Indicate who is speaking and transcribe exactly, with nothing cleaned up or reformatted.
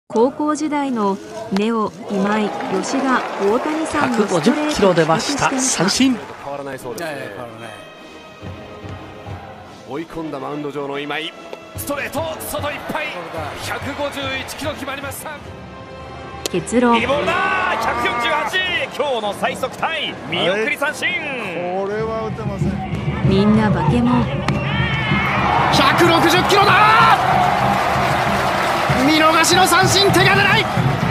Speaker 1: 高校時代のネオ、今井、吉田、大谷さんのストレート
Speaker 2: ひゃくごじゅっキロ出ました。三振。
Speaker 3: 変わらないそうですね。追い込んだマウンド上の今井、ストレート外いっぱい、ひゃくごじゅういちキロ決まりました。
Speaker 1: 結論、
Speaker 4: いいボールだ。ひゃくよんじゅうはち、今日の最速タイ、見送り三振。
Speaker 5: これは打てません。
Speaker 1: みんな化け物。
Speaker 2: ひゃくろくじゅっキロだ。見逃しの三振、手が出ない。